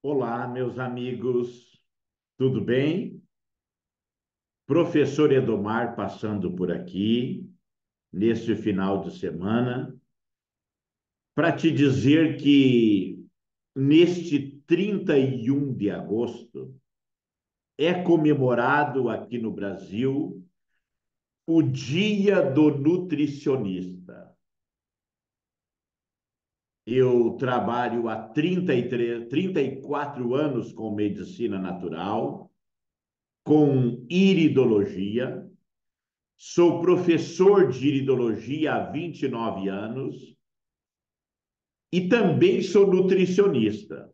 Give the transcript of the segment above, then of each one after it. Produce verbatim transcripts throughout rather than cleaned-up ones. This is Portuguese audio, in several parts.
Olá, meus amigos, tudo bem? Professor Edomar passando por aqui, neste final de semana, para te dizer que neste trinta e um de agosto é comemorado aqui no Brasil o Dia do Nutricionista. Eu trabalho há trinta e três, trinta e quatro anos com medicina natural, com iridologia. Sou professor de iridologia há vinte e nove anos e também sou nutricionista.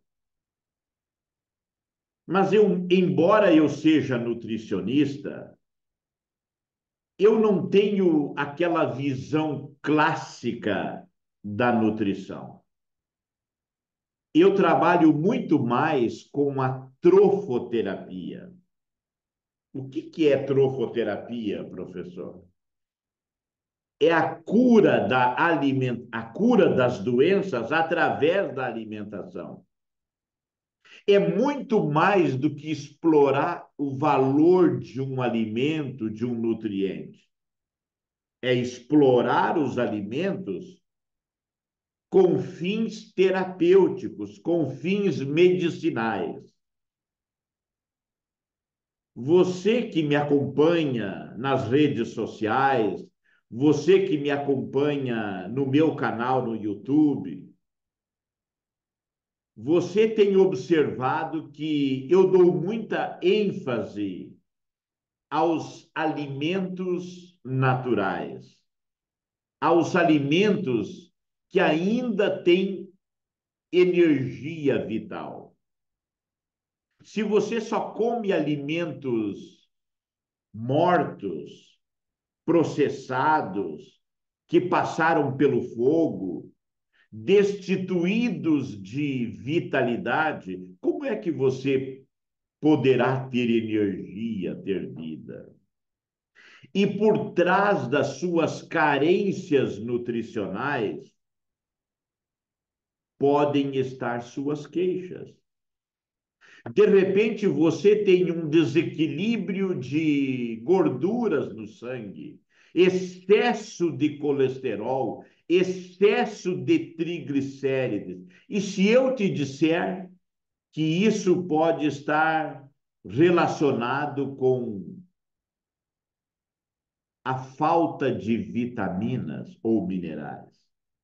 Mas eu, embora eu seja nutricionista, eu não tenho aquela visão clássica da nutrição. Eu trabalho muito mais com a trofoterapia. O que que é trofoterapia, professor? É a cura da aliment... a cura das doenças através da alimentação. É muito mais do que explorar o valor de um alimento, de um nutriente. É explorar os alimentos com fins terapêuticos, com fins medicinais. Você que me acompanha nas redes sociais, você que me acompanha no meu canal no YouTube, você tem observado que eu dou muita ênfase aos alimentos naturais, aos alimentos que ainda têm energia vital. Se você só come alimentos mortos, processados, que passaram pelo fogo, destituídos de vitalidade, como é que você poderá ter energia, ter vida? E por trás das suas carências nutricionais podem estar suas queixas. De repente, você tem um desequilíbrio de gorduras no sangue, excesso de colesterol, excesso de triglicérides. E se eu te disser que isso pode estar relacionado com a falta de vitaminas ou minerais.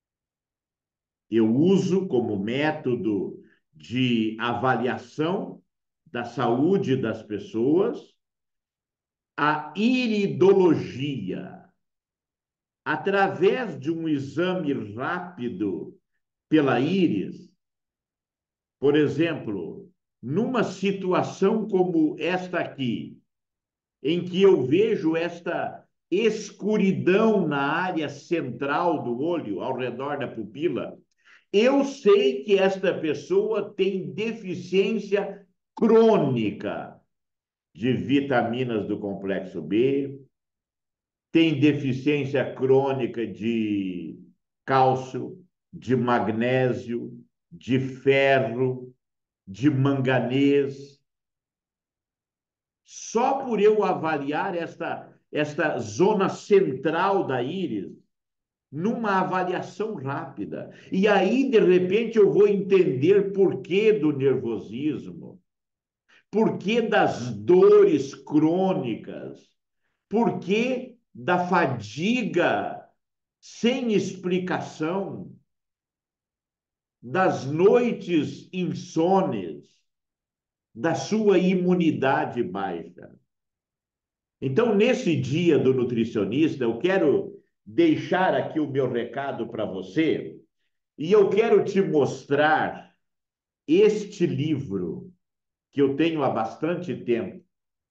Eu uso como método de avaliação da saúde das pessoas a iridologia. Através de um exame rápido pela íris, por exemplo, numa situação como esta aqui, em que eu vejo esta escuridão na área central do olho, ao redor da pupila, eu sei que esta pessoa tem deficiência crônica de vitaminas do complexo B, tem deficiência crônica de cálcio, de magnésio, de ferro, de manganês. Só por eu avaliar esta, esta zona central da íris, numa avaliação rápida. E aí, de repente, eu vou entender por que do nervosismo, por que das dores crônicas, por que da fadiga sem explicação, das noites insones, da sua imunidade baixa. Então, nesse dia do nutricionista, eu quero deixar aqui o meu recado para você e eu quero te mostrar este livro que eu tenho há bastante tempo.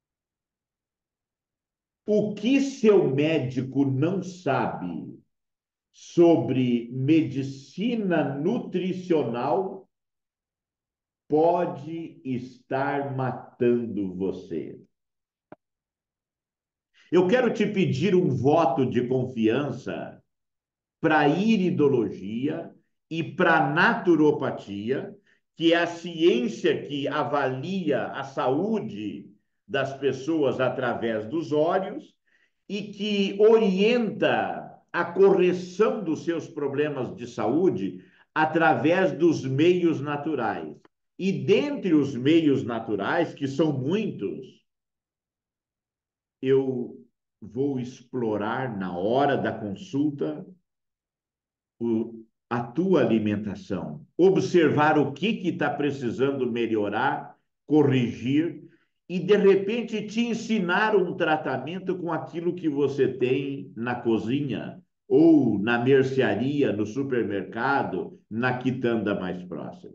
O que seu médico não sabe sobre medicina nutricional pode estar matando você. Eu quero te pedir um voto de confiança para a iridologia e para a naturopatia, que é a ciência que avalia a saúde das pessoas através dos olhos e que orienta a correção dos seus problemas de saúde através dos meios naturais. E dentre os meios naturais, que são muitos, eu vou explorar na hora da consulta o, a tua alimentação, observar o que está precisando melhorar, corrigir e, de repente, te ensinar um tratamento com aquilo que você tem na cozinha ou na mercearia, no supermercado, na quitanda mais próxima.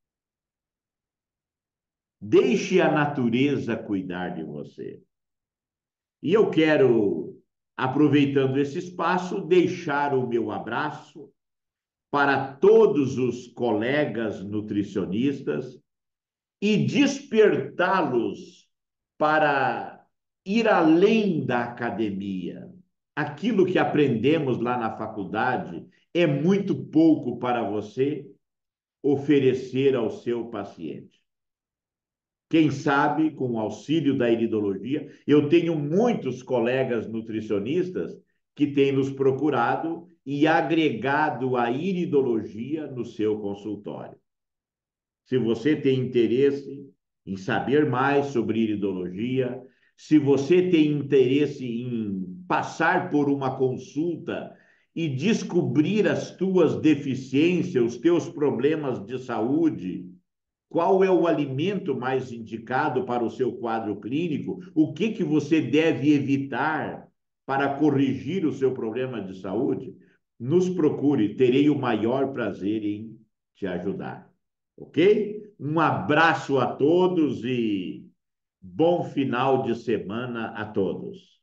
Deixe a natureza cuidar de você. E eu quero, aproveitando esse espaço, deixar o meu abraço para todos os colegas nutricionistas e despertá-los para ir além da academia. Aquilo que aprendemos lá na faculdade é muito pouco para você oferecer ao seu paciente. Quem sabe, com o auxílio da iridologia, eu tenho muitos colegas nutricionistas que têm nos procurado e agregado a iridologia no seu consultório. Se você tem interesse em saber mais sobre iridologia, se você tem interesse em passar por uma consulta e descobrir as tuas deficiências, os teus problemas de saúde, qual é o alimento mais indicado para o seu quadro clínico, o que, que você deve evitar para corrigir o seu problema de saúde, nos procure, terei o maior prazer em te ajudar. Ok? Um abraço a todos e bom final de semana a todos.